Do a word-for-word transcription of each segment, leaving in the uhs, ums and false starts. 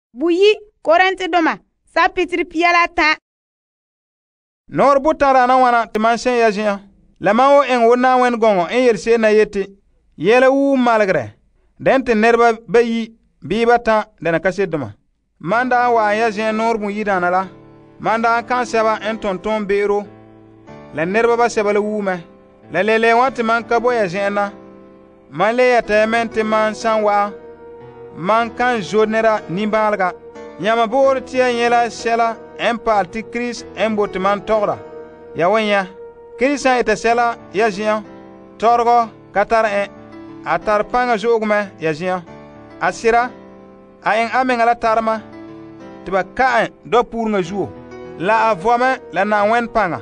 Buyi Korente doma sapitri piala ta. Nor butara na wana timansen ya jiya. Lama o en wona wen gongo en yerse na yeti. Yele wu malgre. Dente nerba bayi biba ta dena kase doma. Manda wa ya jiya nor mu yidana la. Manda kan seba en tonton bero. La nerba ba seba le wu me. La lele wati man kabo ya jiya na. Man le ya temente man san wa. Man kan jonera nimbalga. Nyama bor tia yela sela en parti Chris en boteman togra. Ya wenya. Chrisa ete sela ya jian. Torgo katar en. Atar panga jogme ya jian. Asira. A en amen ala tarma. Tiba kaen do pour nga juo. La avome la na wen panga.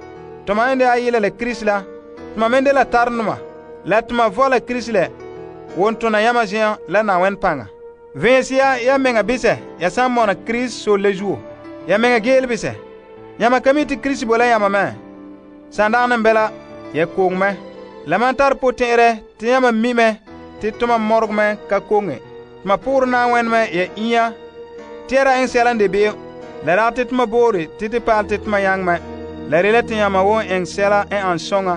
Toma ende ayile le Chris la. Toma mende la tarnuma. La toma vola Chris le. Wontona yama jian la na wen panga. Vensia ya menga bise ya samona Chris so le jour. Ya menga gel bise. Ya makamiti Chris bola ya mama. Sandana mbela ya kongme. La mantar potere ti ya mime ti tuma morgme ka konge. Ma pour na wenme ya iya. Tera en selan de be. La ratit ma bori ti ti paltit ma yangme. La relati ya ma wo en sela en ansonga.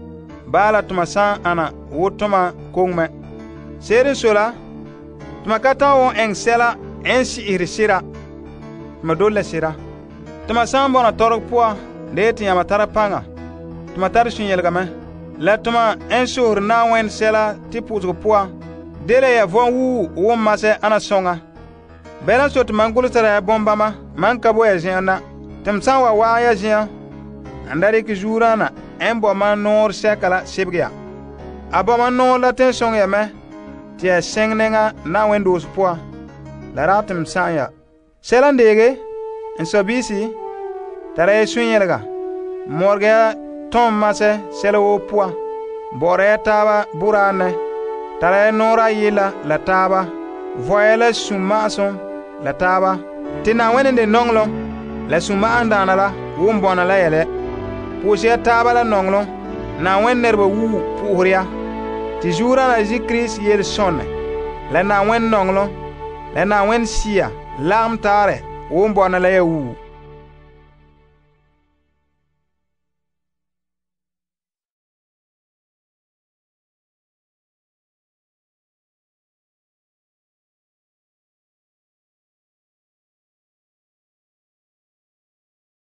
Bala tuma san ana wotuma kongme. Serin sola tuma kata wo en sela en si irisira tuma dolle sira tuma sambona torok poa leti ya matara panga tuma tar sun yelgame la tuma en sur na wen sela tipu poa dele ya von wu wo mase ana songa bela so tuma ngulutara ya bombama man kabo ya jena tum sanwa wa ya jena andari ki jurana en bo man nor sekala sibgia abama no la ten songa ya me tia sengnenga na wendos poa la ratum sanya selandege en sobisi tare sunyelga morga tom mase selo poa bore taba burane tare nora yila la taba voyela sumason la taba tina wenende nonglo la suma andana la wombona la yele posia taba la nonglo na wennerba wu puhria ti jura na ji Chris yel sonne la na wen nonglo la na wen sia lam tare wo mbona la ya wu